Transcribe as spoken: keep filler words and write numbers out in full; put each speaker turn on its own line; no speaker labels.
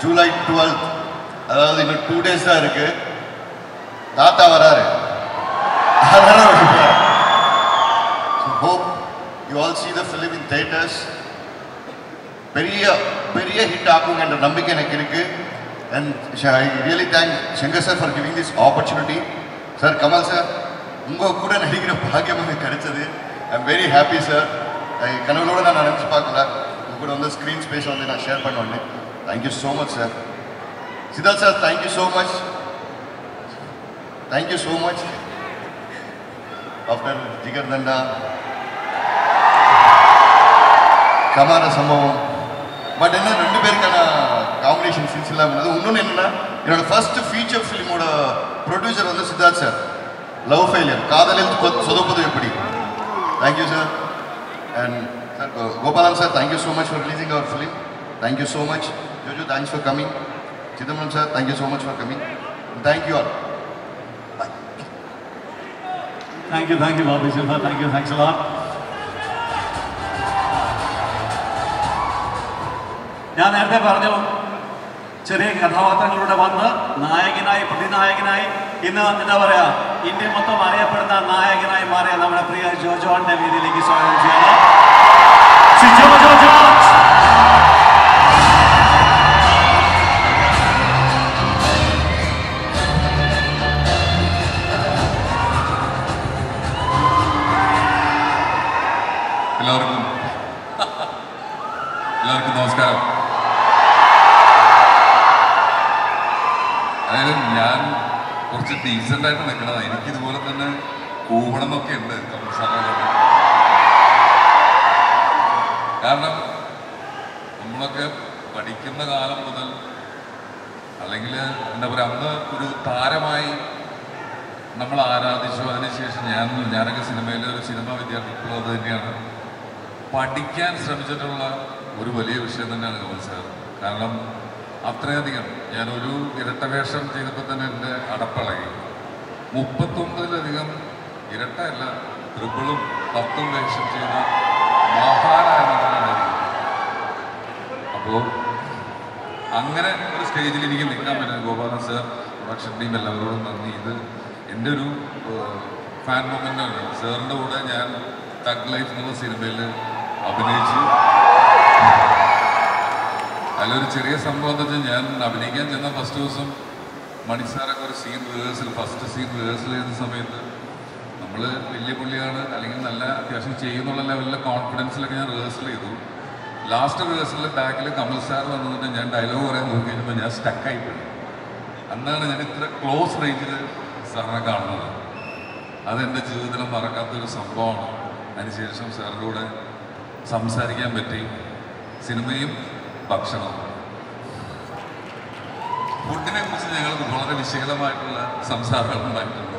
July twelfth. அதாவது இன்னும் two days தான் இருக்கு. தாத்தா வராரு. So hope you all see the film in theaters. பெரிய பெரிய ஹிட் ஆகுங்கன்ற நம்பிக்கை எனக்கு இருக்கு. And I really thank Shankar sir for giving this opportunity. Sir, Kamal sir, உங்க கூட நடிக்கிற பாக்கியம் எனக்கு கிடைச்சது. I'm very happy sir. கனவுலோட நான் நினைச்சு பார்க்கல. உங்க கூட வந்து ஸ்கிரீன் ஸ்பேஸ் வந்து நான் ஷேர் பண்ண உடனே. Thank you so much sir. Siddharth sir, thank you so much. Thank you so much. After Jigar Danda, Kamara Sambhavam. But என்ன ரெண்டு பேருக்கான காம்பினேஷன் சீன்ஸ் எல்லாம் இருந்தது. இன்னொன்று என்னன்னா, என்னோட ஃபர்ஸ்ட் ஃபீச்சர் ஃபிலிமோட ப்ரொடியூசர் வந்து சித்தார்த் சார். லவ் ஃபெயிலியர், காதலில் சொதப்பது எப்படி. Thank you sir. And sir Gopalan sir, thank you so much for releasing our film. Thank you so much. Jojo, thanks for coming. Chidambaram sir, thank you so much for coming. Thank you all.
Thank you, thank you, Bobby Silva. Thank you, thanks a lot. ഞാൻ നേരത്തെ പറഞ്ഞു ചെറിയ കഥാപാത്രങ്ങളുടെ വന്ന് നായകനായി പ്രതിനായകനായി ഇന്ന് എന്താ പറയാ ഇന്ത്യ മൊത്തം അറിയപ്പെടുന്ന നായകനായി മാറിയ നമ്മുടെ പ്രിയ ജോജോന്റെ വേദിയിലേക്ക് സ്വാഗതം ചെയ്യണം. ജോജോ ജോർജ്.
എല്ലാവർക്കും എല്ലാവർക്കും നമസ്കാരം. അതായത് ഞാൻ കുറച്ച് ഡീസൻ്റ് ആയിട്ട് നിൽക്കണതാണ്. എനിക്കിതുപോലെ തന്നെ കൂവണം എന്നൊക്കെ ഉണ്ട് കാരണം നമ്മളൊക്കെ പഠിക്കുന്ന കാലം മുതൽ അല്ലെങ്കിൽ എന്താ പറയുക അന്ന് ഒരു താരമായി നമ്മൾ ആരാധിച്ചു. അതിനുശേഷം ഞാൻ ഞാനൊക്കെ സിനിമയിലെ ഒരു സിനിമ വിദ്യാർത്ഥികളും അത് തന്നെയാണ്. പഠിക്കാൻ ശ്രമിച്ചിട്ടുള്ള ഒരു വലിയ വിഷയം തന്നെയാണ് കമൽ സാർ. കാരണം അത്രയധികം ഞാനൊരു ഇരട്ടവേഷം ചെയ്തപ്പോൾ തന്നെ എൻ്റെ അടപ്പിളകി. മുപ്പത്തൊമ്പതിലധികം ഇരട്ടയല്ല ട്രിപ്പിളും പത്തും വേഷം ചെയ്ത മഹാനായ നടനായിരിക്കും. അപ്പോൾ അങ്ങനെ ഒരു സ്റ്റേജിൽ എനിക്ക് നിൽക്കാൻ പറ്റുന്നത് ഗോപാലൻ സാർ, പ്രൊഡക്ഷൻ ടീം എല്ലാവരോടും നന്ദി. ഇത് എൻ്റെ ഒരു ഫാൻ മൊമെൻ്റാണ്. സാറിൻ്റെ കൂടെ ഞാൻ തഗ് ലൈഫ് എന്നുള്ള സിനിമയിൽ അഭിനയിച്ചു. അതിലൊരു ചെറിയ സംഭവം എന്താ വെച്ചാൽ ഞാൻ അഭിനയിക്കാൻ ചെന്ന ഫസ്റ്റ് ദിവസം മണി സാറൊക്കെ ഒരു scene rehearsal first scene rehearsal ചെയ്യുന്ന സമയത്ത് നമ്മൾ വലിയ പുള്ളിയാണ് അല്ലെങ്കിൽ നല്ല അത്യാവശ്യം ചെയ്യുന്നുള്ള ലെവലിലെ കോൺഫിഡൻസിലൊക്കെ ഞാൻ റിഹേഴ്സൽ ചെയ്തു. ലാസ്റ്റ് റിഹേഴ്സലിൽ ബാക്കിൽ കമൽ സാർ വന്നിട്ട് ഞാൻ ഡയലോഗ് പറയാൻ നോക്കി കഴിഞ്ഞപ്പോൾ ഞാൻ സ്റ്റക്കായിപ്പോയി. അന്നാണ് ഞാൻ ഇത്ര ക്ലോസ് റേഞ്ചിൽ സാറിനെ കാണുന്നത്. അതെൻ്റെ ജീവിതത്തിൽ മറക്കാത്തൊരു സംഭവമാണ്. അതിനുശേഷം സാറിൻ്റെ കൂടെ സംസാരിക്കാൻ പറ്റി. സിനിമയും ഭക്ഷണവും ഫുഡിനെ കുറിച്ച് ഞങ്ങൾക്ക് വളരെ വിശകലമായിട്ടുള്ള സംസാരങ്ങൾ ഉണ്ടായിട്ടുണ്ട്.